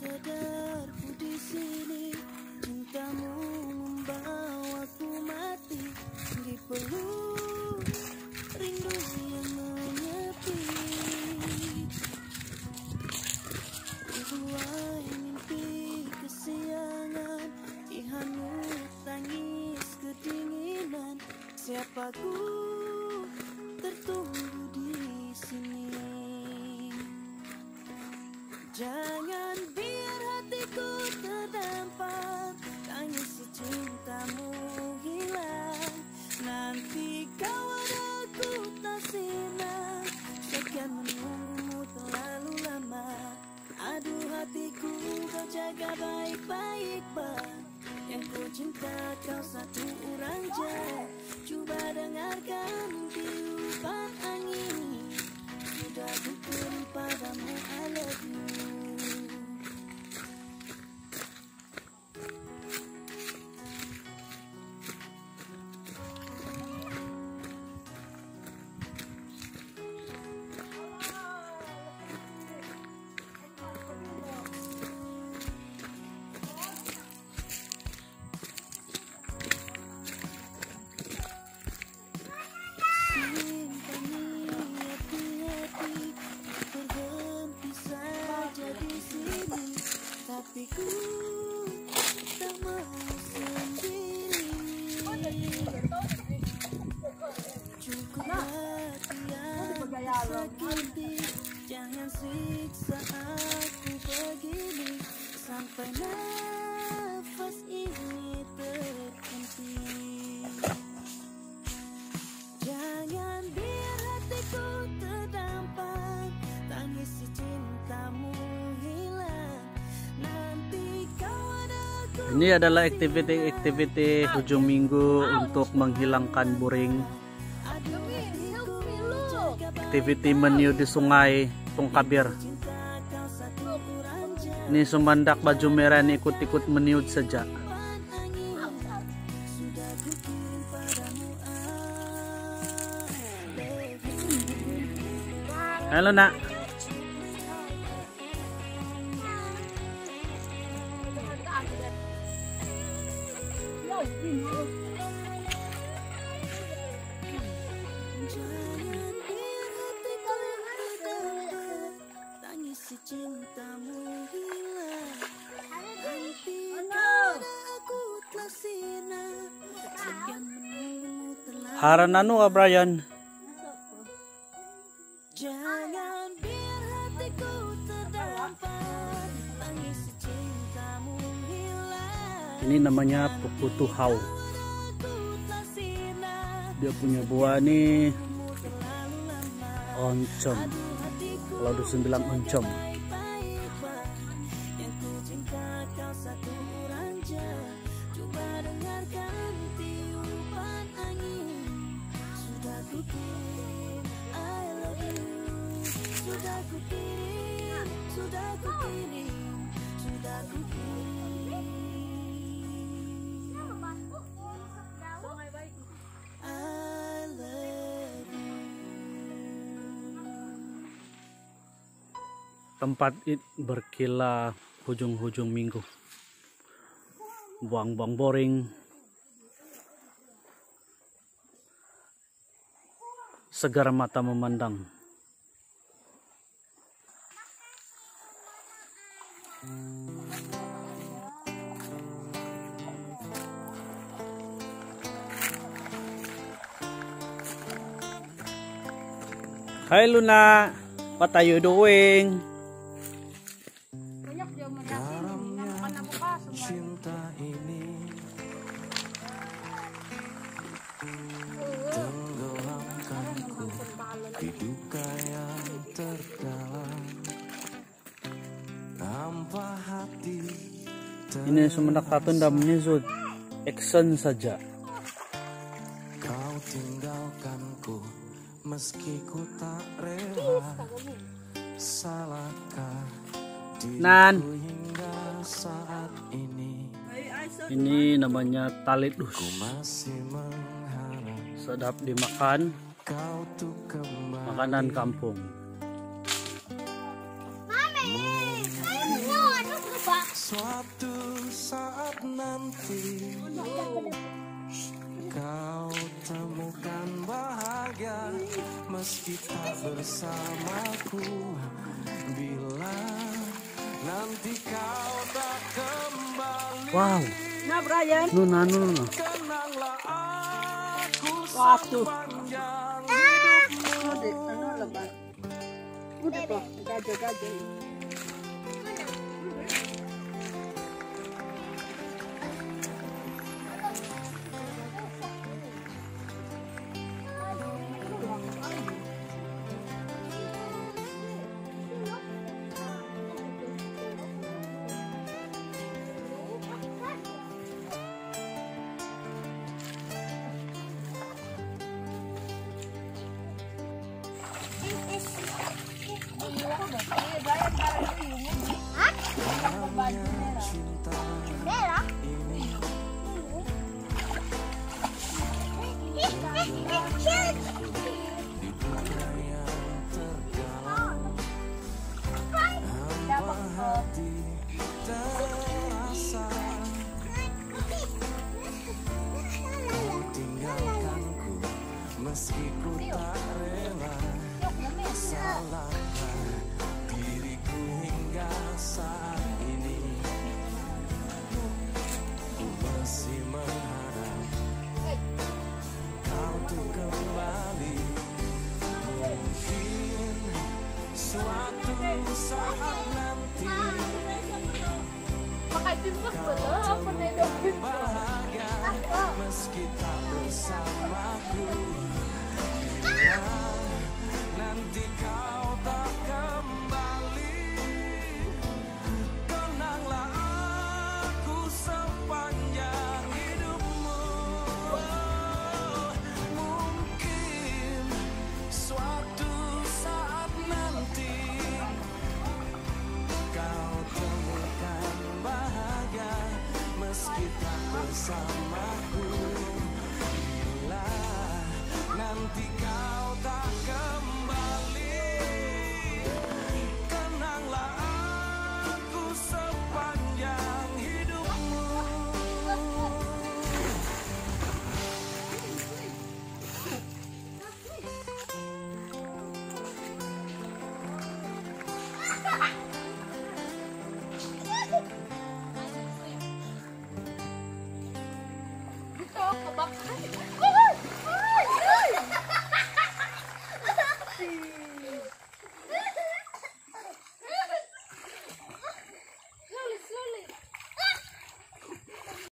sadarku di sini, cintamu membawaku mati di peluk rindu yang menyepi. Buai mimpi kesiangan, dihanyut tangis kedinginan. Siapaku tertunggu di sini. Jangan biar hatiku terdampar, tangisi cintamu hilang. Nanti kau ada aku tak sinar, sekian menunggumu terlalu lama. Aduh hatiku, kau jaga baik-baik bang. Yang ku cinta kau satu orang je. Coba dengarkan tiupan angin, sudah ku beri padamu I love you. Tapi ku tak mau sendiri. Cukup hati yang tersakiti, jangan siksa aku begini sampai nafas ini terhenti. Jangan biar hatiku terdampar, tangisi cintamu hilang. Ini adalah aktiviti hujung minggu untuk menghilangkan boring. Aktiviti meniup di sungai Tungkabir. Ini Sumandak baju merah ini ikut-ikut meniup saja. Halo nak. Tangisi cintamu hilang. Nanti kau aku telah sinar, sekian menunggumu terlalu. Harananu Brian. Jangan biar hatiku terdampar, tangisi cintamu hilang. Ini namanya pupu tuhau. Dia punya buah nih oncom. Kalau dusun bilang oncom. Tempat it berkilah hujung-hujung minggu. Buang-buang boring. Segar mata memandang. Hai Luna, what are you doing? Cinta ini tenggelamkanku di duka yang terdalam tanpa hati. Ini Sumandak Tatun dan menyusut action saja. Kau tinggalkanku meski ku tak rela. Salahkah Nan. diriku hingga saat ini? Ini namanya talit Ku masih mengharap sedap dimakan, kau tuh kembali. makanan kampung. Suatu saat nanti kau temukan bahagia meski tak bersamaku. Bila nanti kau tak kembali, Wow. Nah, Brian. No. kenanglah aku Waduh. sepanjang Ano lebar. Udah toh, gajah-gajah. terasa. Kau tinggalkanku meski ku tak rela. Salahkah diriku hingga saat ini? Ku masih mengharap kau tuh kembali. Mungkin suatu saat nanti bahagia meski tak bersamaku. Bila nanti kau tak kembali, kenanglah aku sepanjang hidupmu. Mungkin suatu saat nanti kau temukan bahagia meski tak bersamaku. Bila nanti kau tak kembali, kenanglah aku sepanjang hidupmu. Ito, kabak.